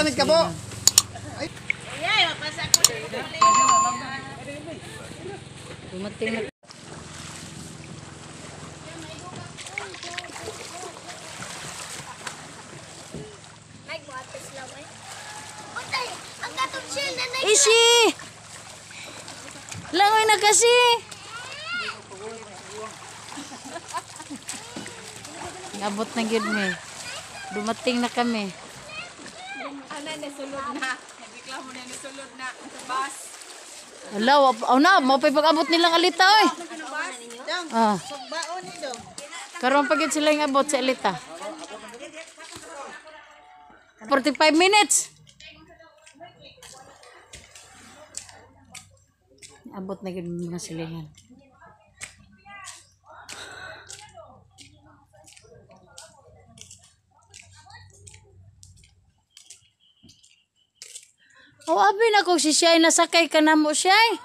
damit ka po. Ay, mapasa ko. Dumating na. Isi! Langoy na kasi! Abot na gid me. Dumating na kami. Ano na sulod na? Nagikla mo na sulod na bus. Hello, na, mo pa pag-abot nilang alita oy. Ah. Baon nito. Karon pa gid sila yung abot sa alita. 45 minutes. Abot na gid mga silingan. Oh, abi na kung si Shay nasakay ka na mo, Shay.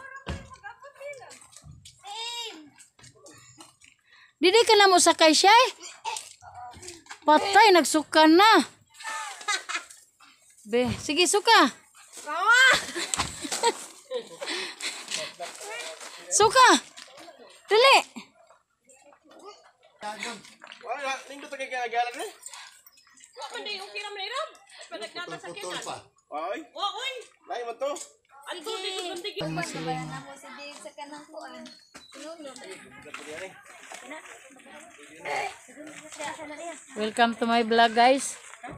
Didi ka na mo sakay, Shay. Patay, nagsuka na. Be, sige, suka. Suka. Dali. Wala, nindot kay kagalan ni. Wa man di okay ra man iram. Padagkata sa kisan. Oy. Wa oy. Lain mo to. Adto dito buntig. Mga silingan. Welcome to my vlog, guys.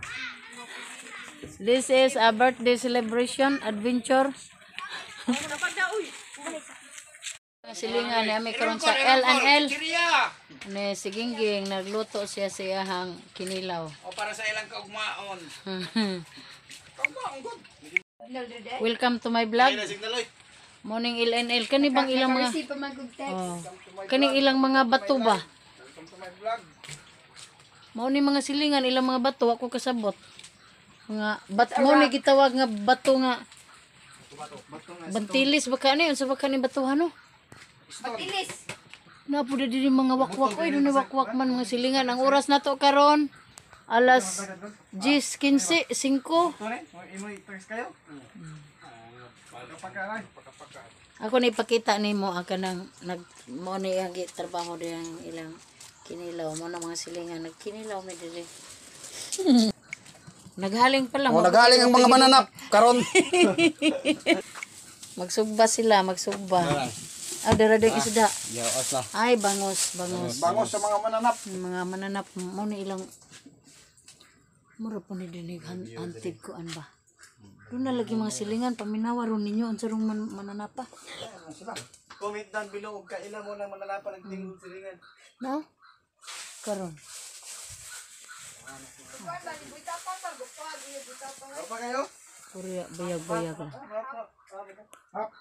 This is a birthday celebration adventure. Silingan ni ami karon sa L&L. Ni si Gingging nagluto siya hang kinilaw. O para sa ilang kaugmaon. Welcome to my vlog. Ay, signal oy. Morning L&L. Kani bang ilang mga kani ilang mga bato ba? Welcome to my vlog. Mao ni mga silingan ilang mga bato ako kasabot. Mga mo ni gitawag nga bato nga bantilis ba kani unsa ba kani batuhan no? Matilis. Na po diri mga wakwak oy dunay wakwak man mga silingan. Ang oras nato karon alas 10:15 5. Imoy thanks kayo. Pagkaray. Ako ni ipakita nimo ang kanang nag mo ni ang trabaho diyang ilang kinilaw mo na mga silingan nagkinilaw mi diri. Naghaling pa lang. Naghaling ang mga mananap karon. Magsugba sila, magsugba. Ah, dara-dara isda. Yaos na. Ay, bangos. Bangos sa mga mananap. Mga mananap mo ni ilang mura po ni dinig antib ko an ba. Doon na lagi mga silingan paminawaron ninyo unsa rong mananapa. Comment down below kung kailan mo lang mananapan ang tingog silingan. No? Karon. Apa kayo? Puri bayag-bayag lang. Hap.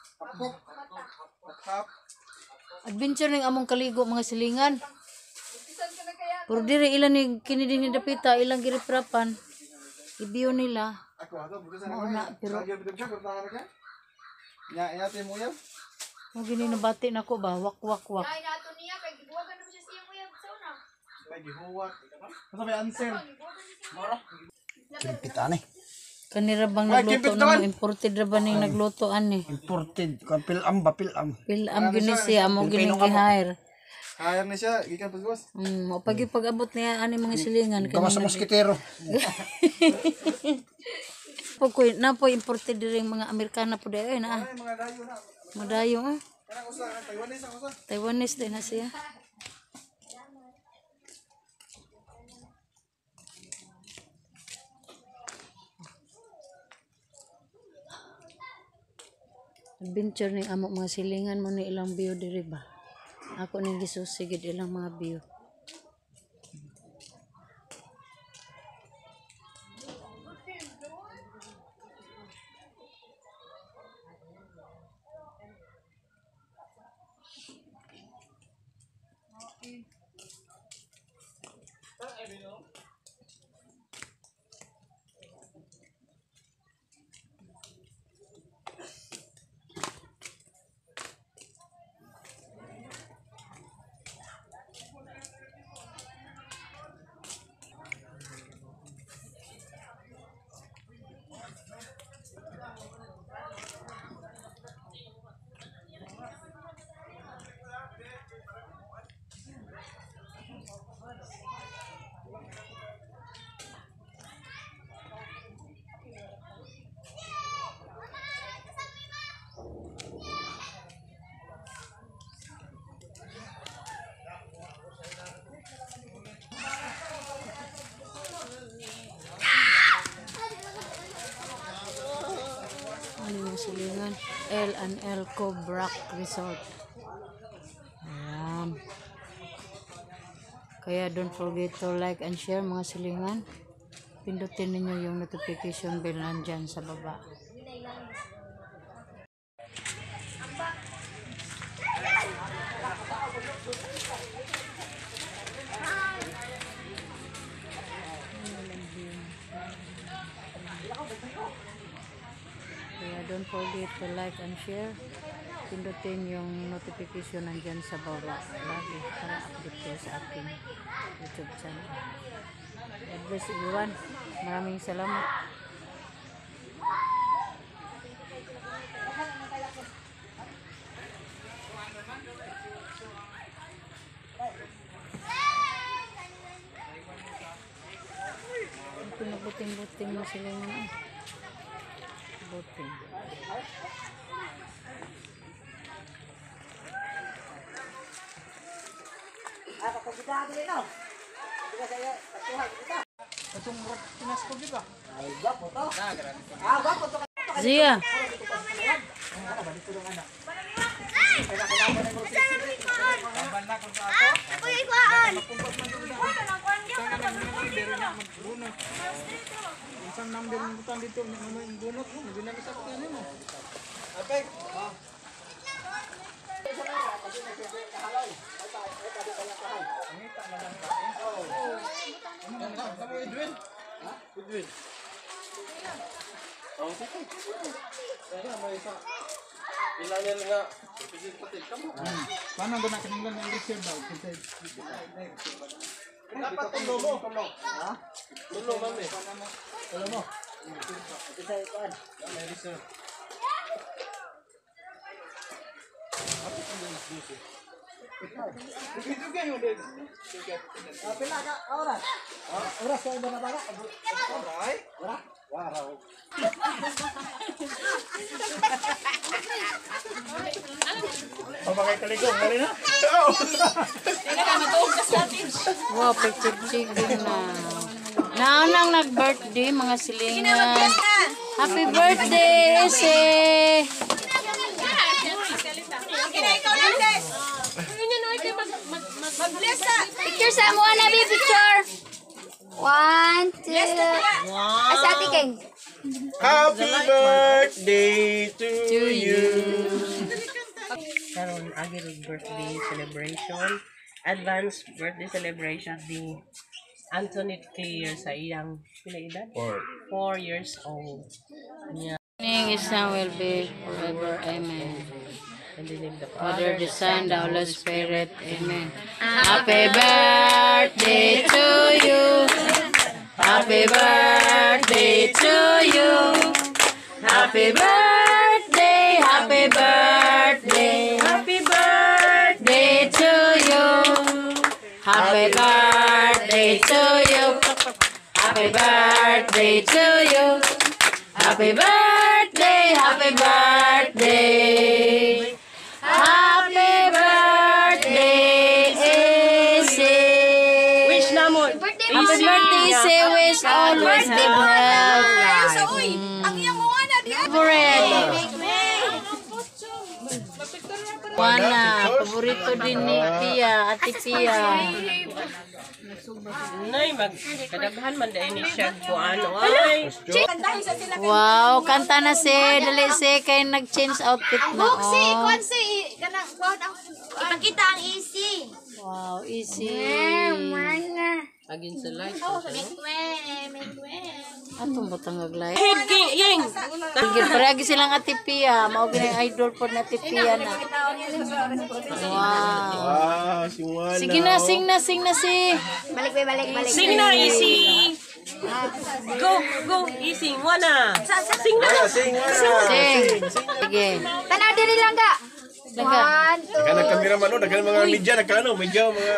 Hap. Adventure ning among kaligo mga silingan. Pero diri ilan ni kini din ni dapita ilang giriprapan. Ibiyo nila. Ako ato bukas Mao na pero Lagi bitum siya kurtahan ka. Nya mo yan. mo gini nabati nako ba wak. Ay nato niya kay gibuwagan na siya siya mo yan sa una. May gihuwat. Asa may answer? Mara. Kimpit Kanira bang nagluto na mo imported ra ba ning nagluto ani? Imported. Pilam. Pilam gini siya amo gini gi-hire. Hire ni siya gikan pagwas. Mo pag-abot niya ani mga silingan Gawas sa moskitero. Pagkoy na po imported diri mga Amerikana po dai na. Ay mga dayo na. Madayo ah. Kanang usa Taiwanese ang usa. Taiwanese din na siya. Adventure ning amo mga silingan mo ni ilang view diri ba. Ako ning gisusigid ilang mga view. silingan. L&L Cobrak Resort. Ayan. Kaya don't forget to like and share mga silingan. Pindutin ninyo yung notification bell nandyan sa baba. Kaya don't forget to like and share. Pindutin yung notification nandyan sa baba lagi para update kayo sa aking YouTube channel. God bless everyone. Maraming salamat. Ito na buting-buting mo sila nga. Buting. Zia. Isang number ng butang dito, yung bunot mo, hindi namin sa kunin mo. Okay. Kamu Edwin? Ha? Edwin? Oh, sige. Kaya may isa. Ilangan nga. Pigil patil kamu. Paano ba nakanilan ng reserve daw? Dapat tulo mo. Ha? Tulo mami. Tulo mo. Isa ikuan. May reserve. Apa yang dito? Begitu kan udah. Pila ka oras? Oras sa iba na bala. Oray? Ora? Wow. Pagkay kaligong, mali na. Tingnan na, matuog ka sa atin. Wow, picture-chick din na. Naanang nag-birthday, mga silingan. Happy birthday, Ese! Ikaw lang, Des. Mag-bless sa. Picture sa mo na picture. 1, 2. Asa Ate King. Happy birthday to you. Karon agil birthday celebration, advance birthday celebration ni Antoinette Clear sa iyang pila edad? 4 years old. Niya Is now will be forever. Amen. and the name of the Father, the Son, the Holy Spirit. Amen. Happy birthday to you. Happy birthday to you. Happy birthday, happy birthday. Happy birthday to you. Happy birthday to you. Happy birthday to you. Happy birthday, happy birthday. Happy birthday, Ese. wish namon. Happy birthday, Ese. Wish always be health. Uy, ang iyang mga na di. Favorite. Wana, paborito din ni Pia, Ate Pia. Nay magkadaghan man dai ni siya ko ano ay. Kantahin sa sila. Wow, kanta na si, dali si, kay nag-change outfit na. Buksi, Oh. kuan si kanang kuan ang ipakita ang easy. Wow, easy. Mana? Agin sa light. Mekwe. Atong batang aglay. Head king. Sige, paragi silang Ate Pia. Mao gini idol po na Ate Pia na. Wow. Ah, si Wala. Sige na, sing na si. Balik. Sing na easy. Go easy wana. Sing na. Sing Wala. Sing. Sige. Tanaw diri lang ga. Daga. 1, 2. Dagan kamera man, dagan mga media nagkano, medyo mga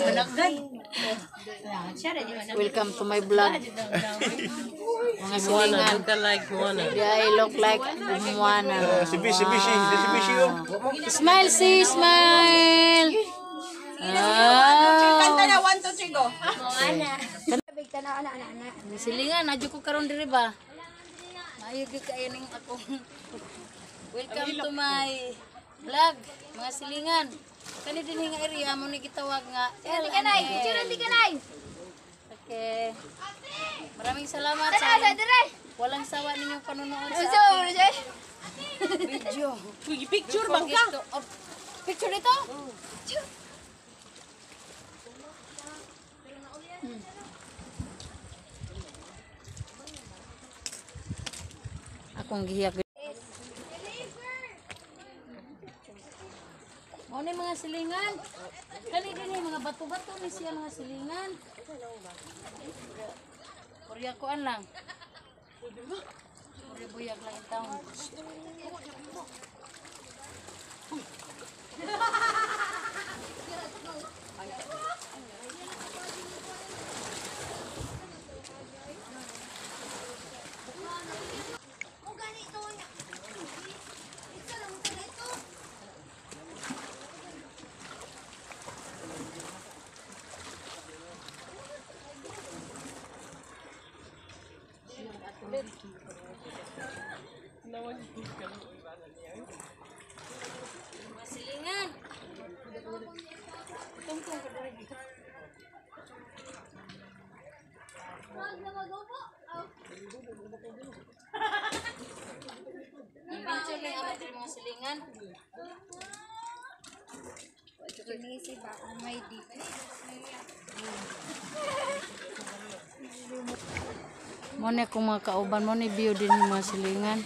Welcome to my vlog. Mga Wana silingan. look like wana. I look like Umuana. si Bishi, oh. Smile, si smile. Kanta Ah. na, 1, 2, 3, go. Ana. Big tanaw ana. Silingan, adyo ko karon diri ba? Ayog kayo ning akong welcome to my vlog, mga silingan. Kani din nga area mo ni gitawag nga Kanay, picture di kanay. Okay. Maraming salamat Tara, sa dire. walang sawa ninyong panonood sa So, aking video. Uy, picture Don't bang forget ka? to- picture dito? Akong giyak. Mo ni mga silingan. Kani din ni mga bato-bato ni siya mga silingan. Purya kuan lang. Purya buyag lang itaw. Mga silingan. Tungtong ka dali. Ang picture na yung apat mga silingan. Ini si ba may di. Mo ni akong mga kauban mo ni view din yung mga silingan.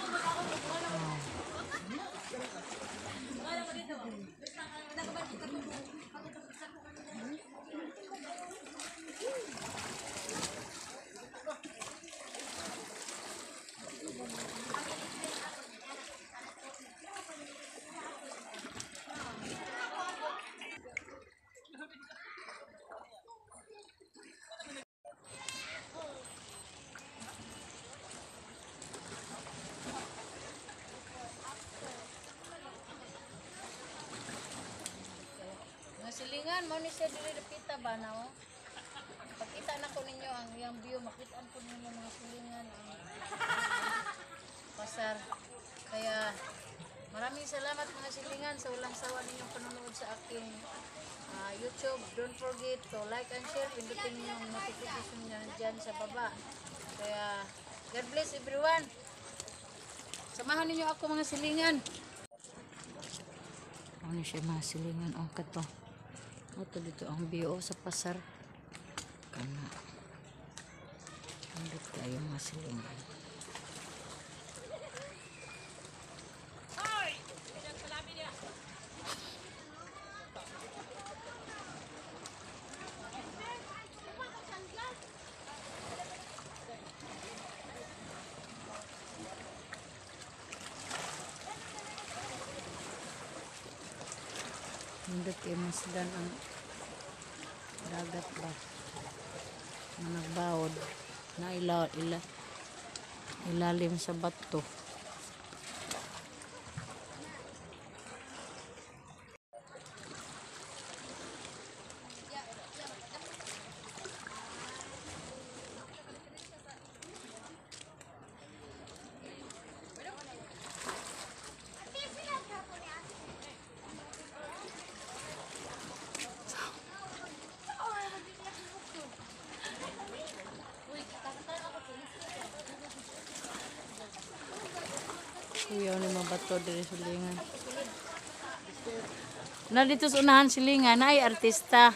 Mga silingan, mo ni siya dili dapita ba na oh? Pagkita na ko ninyo ang iyang view, makitaan ko ninyo mga silingan ang pasar. Kaya maraming salamat mga silingan sa walang sawa ninyong panonood sa aking YouTube. Don't forget to like and share. Pindutin niyo yung notification niya dyan sa baba. Kaya God bless everyone. Samahan ninyo ako mga silingan. Ano siya mga silingan? Oh, kato. Ito dito ang view sa pasar. Kana. Andito tayo mga silingan. Hindi kayo masdan ang dagat ba na nagbawod na ilalim sa bato. Kuyaw ni mga bato diri silingan. Na dito sa unahan silingan ay artista.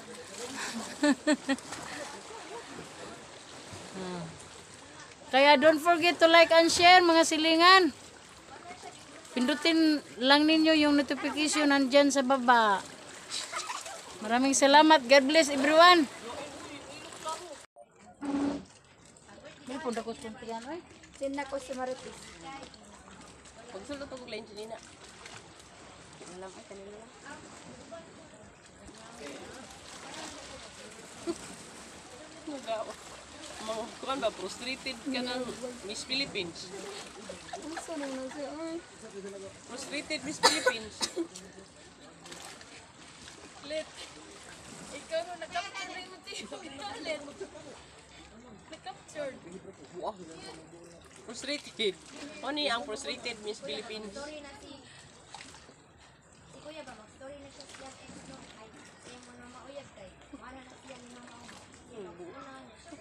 Kaya don't forget to like and share mga silingan. Pindutin lang ninyo yung notification nandyan sa baba. Maraming salamat. God bless everyone. May punta ko suntiyan ay. Sin ko si Marites. Pagsulot ako lain siya nina. Alam ay kanila lang. Nagawa. Mga kuan ba, frustrated ka ng Miss Philippines. Frustrated Miss Philippines. Let. Ikaw no nakapture mo tayo. Let. Nakapture. Wow. Frustrated. O ni ang frustrated Miss Philippines. Story na si Kuya ba mag-story na siya siya no ay siya mo na mauyab kay wala na siya ni mama ko. Una na siya.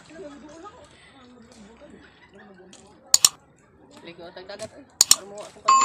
Ligo tagdagat. Ano mo atong